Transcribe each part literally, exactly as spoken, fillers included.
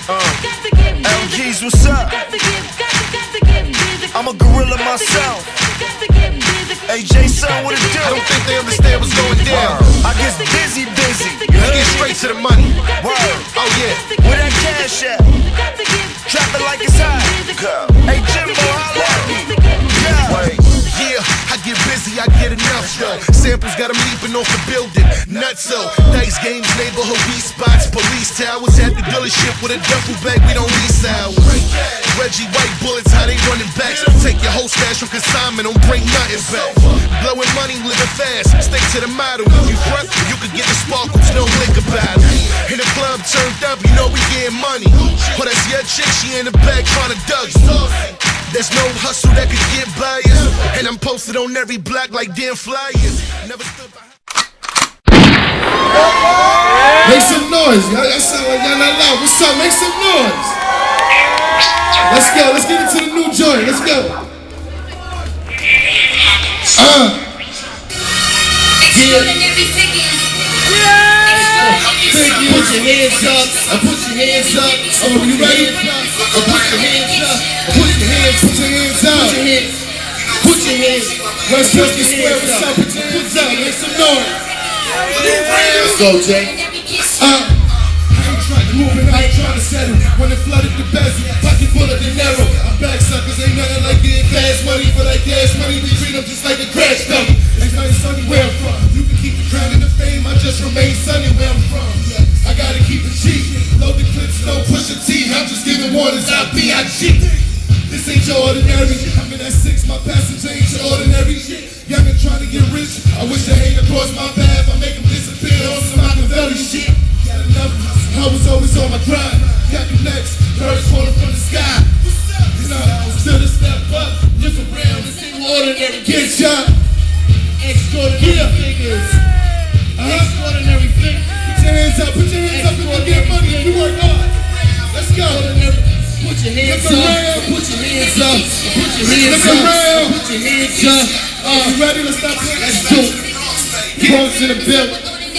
Uh, L G's, what's up? I'm a gorilla myself. Hey, J-Son, what it do? I don't think they understand what's going down. I get busy, busy. I get straight to the money. Word. Oh yeah. Where that cash at? Trap it like it's hot. Hey, Jimbo, holla at me. Wait. Yeah, I get busy, I get enough though. Samples got them leaping off the building. Nutso. Dice games, neighborhood weed spots, police towers. At the dealership with a duffel bag, we don't lease hours. Reggie White bullets, how they running back. Take your whole stash from consignment, don't bring nothing back. Blowing money, living fast, stick to the model. If you front, you can get the sparkles, no liquor battle. In the club turned up, you know we getting money. Oh, that's your chick, she in the back trying to dug you. There's no hustle that could get by us. And I'm posted on every block like damn flyers. Never stood behind. Make some noise, y'all. Y'all sound like y'all not loud. What's up? Make some noise. Let's go. Let's get into the new joint. Let's go. Uh. Yeah. Thank you. Put your hands up. I put your hands up. Oh, you ready? I put your hands up. Put your hands. Put your hands up. Put your hands. Put your hands. West Wilson Square. What's up? Put your hands up. Make some noise. Let's go, Jay. Uh. Moving, I ain't trying to settle. When it flooded the bezel, pocket full of dinero. I'm back, suckers, ain't nothing like getting fast money. For that gas money, we treat them just like a crash dummy. Ain't nothing sunny where I'm from. You can keep the crown and the fame, I just remain sunny where I'm from. I gotta keep it cheap. Load the clips, no push a T. I'm just giving warnings, I B I G. This ain't your ordinary. I'm in that six, my passenger ain't your ordinary. Young and trying to get rich. I wish they ain't across my path. I make them disappear on some Machiavelli shit. Got enough. I was always on my grind. Got the next, birds falling from the sky. You know, still to step up, look around and see what ordinary get shot. Extraordinary figures. Extraordinary figures. Put your hands up, put your hands up if you get money and you work hard. Let's go. Put your hands up, put your hands up, put your hands up, put your hands up. Uh, you ready? Let's stop playing. Let's do it. Pros in the building.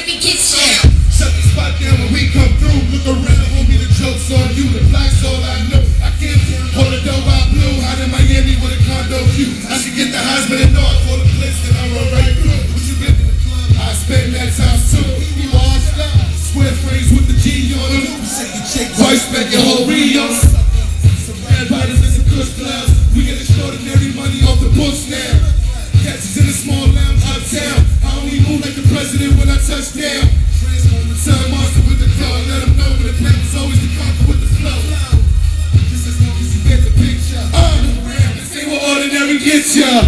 Shut the spot down when we come through. Look around, homie, the joke's on you. The black's all I know. I can't hold a dough out blue. Out in Miami with a condo view. I should get the husband and north for the place that I run right through. What you get in the club? I spend that time soon. We washed up. Square frames with the G on them. Twice spent your whole re on them. Some red bodies and some kush clouds. We get extraordinary money off the books now. Catches in a small lounge uptown. I only move like the president when I touch down. Transform the sun monster with the claw. Let them know when the plan was always to conquer with the flow. Just as long as you get the picture. Uh, this ain't what ordinary gets ya.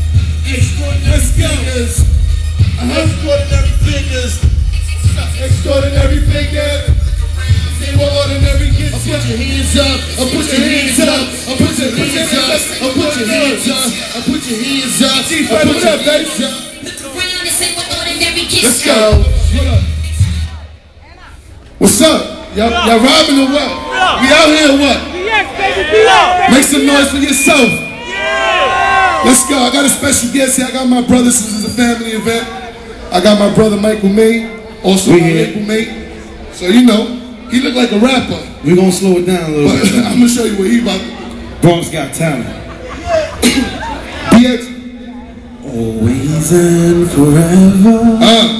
Let's go. Uh-huh. Extraordinary figures. Extraordinary figures. This ain't what ordinary gets ya. Put your hands up. I put your hands up. I put your hands up. I put your hands up. I put your hands up. Chief, what up, baby? Let's go. What's up? Y'all robbing or what? We out here or what? Yes, baby, be out. Make some noise for yourself. Yeah. Let's go. I got a special guest here. I got my brother. This is a family event. I got my brother Michael May, also my label mate. So you know, he look like a rapper. We're gonna slow it down a little bit. I'm gonna show you what he about. Bronx Got Talent. B X. Always and forever. Uh.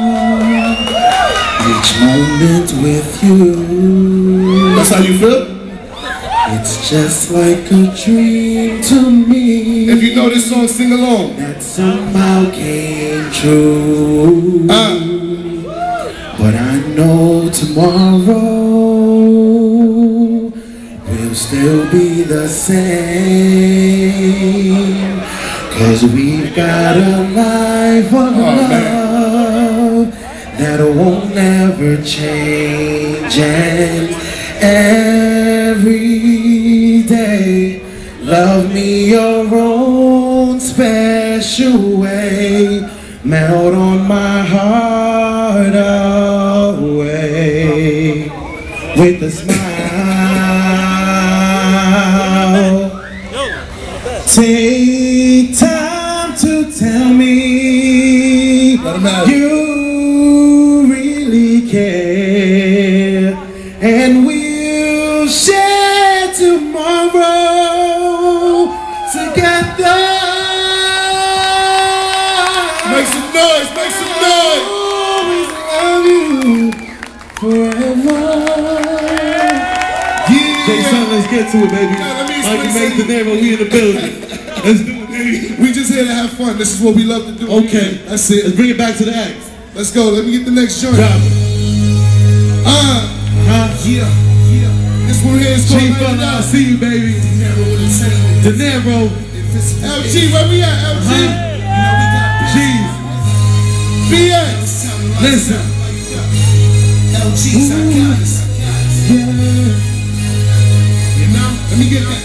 Each moment with you. That's how you feel? It's just like a dream to me. If you know this song, sing along. That somehow came true. Uh. But I know tomorrow will still be the same. Cause we've got a life of oh, love man. that won't never change. And every day, love me your own special way. Melt on my heart away with a smile. Take time to tell me you really care, and we'll we'll share tomorrow together. Make some noise, make some noise. Always love you forever. Yeah. Jay son, let's get to it, baby. Yeah, let me Mikey explain Make De Niro, we in the building. Let's do it, baby. We just here to have fun. This is what we love to do. Okay, That's it. let's bring it back to the act. Let's go. Let me get the next joint. Drop it. Uh, Huh? yeah, yeah. This one here is called Chief, Light It I Up. see you, baby. De Niro. L G, where we at, L G? Chief, B X. listen. L G's, I got it. You know? Let me get that.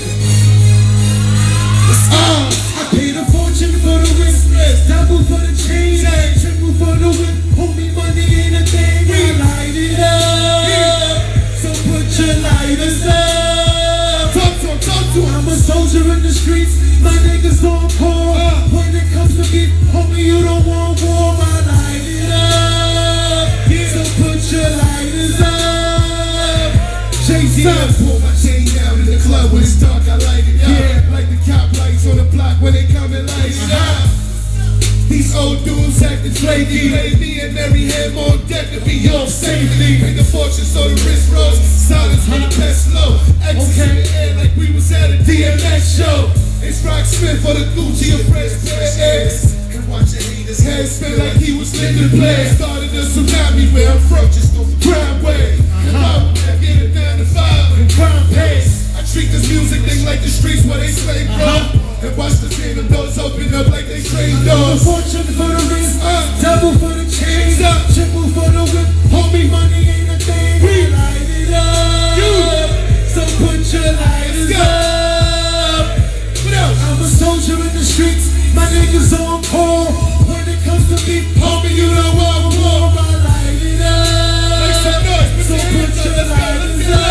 Uh, I paid a fortune for the wristlet, double for the chain, triple for the whip. Homie, money ain't a thing. We light it up, so put your lighters up. talk to him, talk to him. I'm a soldier in the streets, my niggas on call. When it comes to me, homie, you don't want war. I light it up, so put your lighters up. Chase Yeah, up. pull my chain down in the club when it's dark, I light it up. Yeah. Like the cop lights on the block when they come and light it up. These old dudes acting flaky. Lay me and every hand on deck to be your safety. Pay the fortune so the wrist rolls. Silence for the best low. Exit in the air like we was at a D M X show. It's Rock Smith for the Gucci of fresh pair of X. And watch your haters head spin like he was Linda Blair. Started a tsunami where I'm from, just on the crime wave. And I'm get it down to five and crime pace. I treat this music thing like the streets where they slave from. And watch the kingdom doors open up like they train Double doors. fortune for the wrist, Uh, double for the chain, triple for the whip. Homie, money ain't a thing. We light it up, so put your lighters Let's go. up. What else? I'm a soldier in the streets, my niggas on call. When it comes to me, Homie, you know what I'm war, I light it Make up, some noise. Put so your put hands up. your Let's go. Let's lighters go.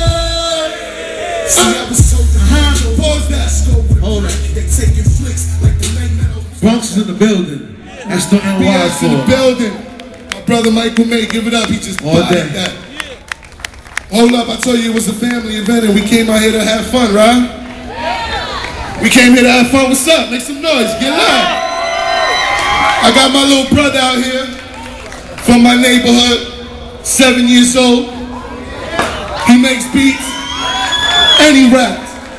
up. See, I was so uh-huh. Pause that. Hold on. They taking flicks like the night metal. Bronx is in the building. That's the N B Y S in the for. building. My brother Michael May, give it up. He just All bodied day. that. Hold up, I told you it was a family event and we came out here to have fun, right? We came here to have fun. What's up? Make some noise. Get loud. I got my little brother out here from my neighborhood, seven years old. He makes beats and he raps.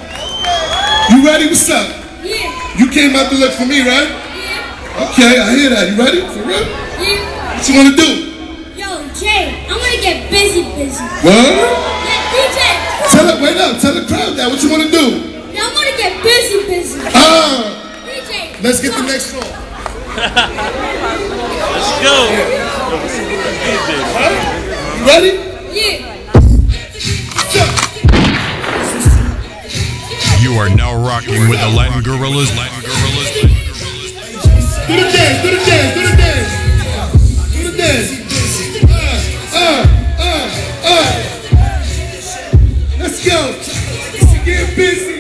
You ready? What's up? Yeah, You came out to look for me, right? yeah, Okay, I hear that. You ready? For real? yeah. What you wanna do? Yo, Jay, I'm gonna get busy, busy. What? Yeah, D J, Tell it, wait up, tell the crowd that. What you wanna do? yeah, I'm gonna get busy, busy. Ah, D J, let's get the come. next song. Let's go. You ready? Yeah. Jump. You are now rocking with the Latin Gorillas. Latin Gorillas. Do the dance, do the dance, do the dance. Do the dance. Uh, uh, uh, uh. Let's go. Get busy.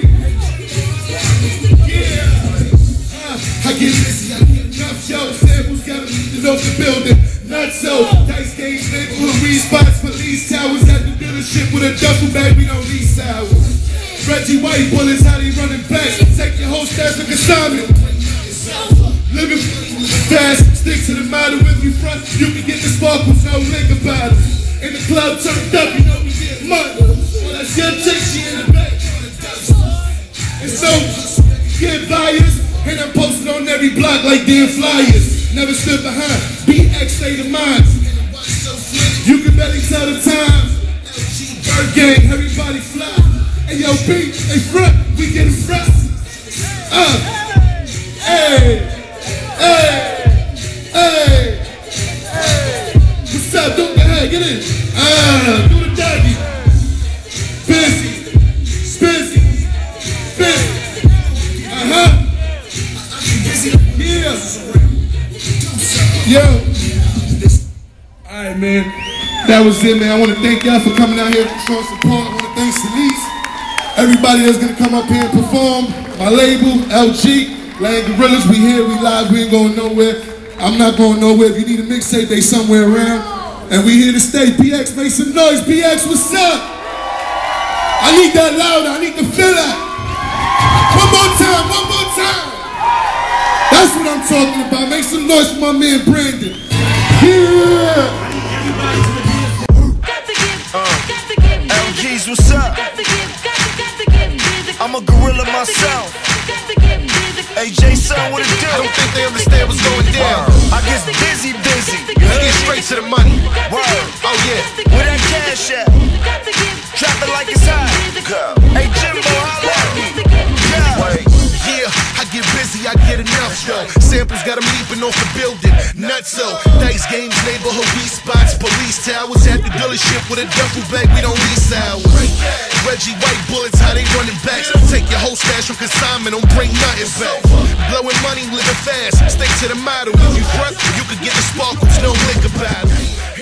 Yeah. Uh, I get busy, I get enough. Yo, samples gotta leave it off the building. Not so. Dice games, neighborhood weed spots, police towers at the dealership with a duffel bag. We don't lease sours. Reggie White bullets, how they running back. Take your whole stash like assignment. Living fast, stick to the matter with you front. You can get the sparkles, no liquor about it. In the club turned up, you know we get money. Well, that's your chick, she in the back. And so, get buyers, and I'm posted on every block like damn flyers. Never stood behind, B X state of mind. You can barely tell the time. Bird gang, everybody fly. Hey yo, B, they front, we get in front. Uh, hey, hey, hey, hey. What's up? Do the head, get in. Ah, do the doggy. Busy, busy, busy. Uh huh. Yeah. Yo. All right, man. That was it, man. I want to thank y'all for coming out here for showing support. I want to thank Celise. Everybody that's gonna come up here and perform, my label, L G, Latin Gorillas, we here, we live, we ain't going nowhere. I'm not going nowhere. If you need a mixtape, they somewhere around. And we here to stay. B X, make some noise. B X, what's up? I need that louder. I need to feel that. One more time. One more time. That's what I'm talking about. Make some noise for my man Brandon. Yeah. Uh, L G's, what's up? I'm a gorilla myself. Hey, J-Son, what it do? I don't think they understand what's going down. I get busy, busy. I get straight to the money. Word. Oh yeah. Where that cash at? Drop it like it's hot. Hey, Jimbo, holla at me. Wait. Yeah, I get busy, I get enough though. Samples got them leaping off the building. Nutso, dice games, neighborhood weed spots, police towers at the dealership with a duffel bag. We don't lease hours. Reggie White bullets, how they running back? Take your whole stash from consignment, don't bring nothing back. Blowing money, living fast, stick to the motto. If you front, you could get the sparkles, no liquor battle.